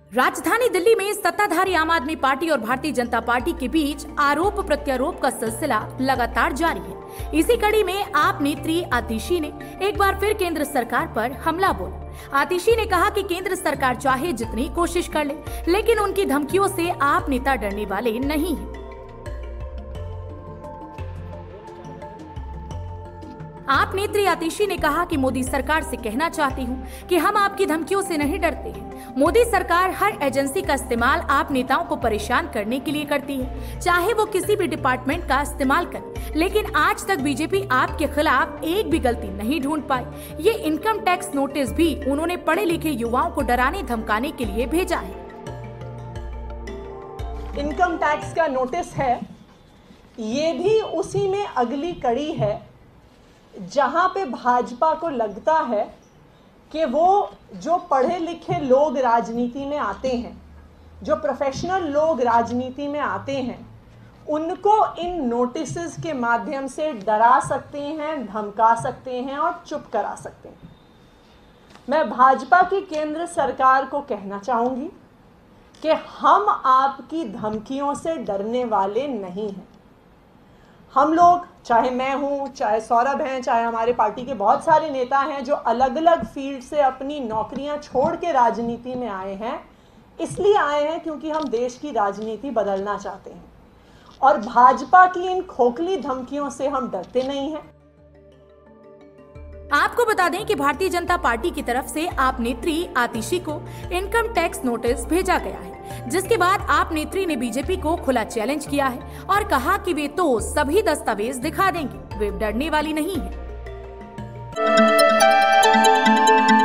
राजधानी दिल्ली में सत्ताधारी आम आदमी पार्टी और भारतीय जनता पार्टी के बीच आरोप प्रत्यारोप का सिलसिला लगातार जारी है। इसी कड़ी में आप नेत्री आतिशी ने एक बार फिर केंद्र सरकार पर हमला बोला। आतिशी ने कहा कि केंद्र सरकार चाहे जितनी कोशिश कर ले, लेकिन उनकी धमकियों से आप नेता डरने वाले नहीं हैं। आप नेत्री आतिशी ने कहा कि मोदी सरकार से कहना चाहती हूं कि हम आपकी धमकियों से नहीं डरते हैं। मोदी सरकार हर एजेंसी का इस्तेमाल आप नेताओं को परेशान करने के लिए करती है, चाहे वो किसी भी डिपार्टमेंट का इस्तेमाल करे। लेकिन आज तक बीजेपी आपके खिलाफ एक भी गलती नहीं ढूंढ पाई। ये इनकम टैक्स नोटिस भी उन्होंने पढ़े लिखे युवाओं को डराने धमकाने के लिए भेजा है। इनकम टैक्स का नोटिस है, ये भी उसी में अगली कड़ी है जहां पे भाजपा को लगता है कि वो जो पढ़े लिखे लोग राजनीति में आते हैं, जो प्रोफेशनल लोग राजनीति में आते हैं, उनको इन नोटिसेस के माध्यम से डरा सकते हैं, धमका सकते हैं और चुप करा सकते हैं। मैं भाजपा की केंद्र सरकार को कहना चाहूंगी कि हम आपकी धमकियों से डरने वाले नहीं हैं। हम लोग, चाहे मैं हूं, चाहे सौरभ हैं, चाहे हमारे पार्टी के बहुत सारे नेता हैं जो अलग अलग फील्ड से अपनी नौकरियां छोड़ के राजनीति में आए हैं, इसलिए आए हैं क्योंकि हम देश की राजनीति बदलना चाहते हैं और भाजपा की इन खोखली धमकियों से हम डरते नहीं हैं। आपको बता दें कि भारतीय जनता पार्टी की तरफ से आप नेत्री आतिशी को इनकम टैक्स नोटिस भेजा गया है, जिसके बाद आप नेत्री ने बीजेपी को खुला चैलेंज किया है और कहा कि वे तो सभी दस्तावेज दिखा देंगे, वे डरने वाली नहीं है।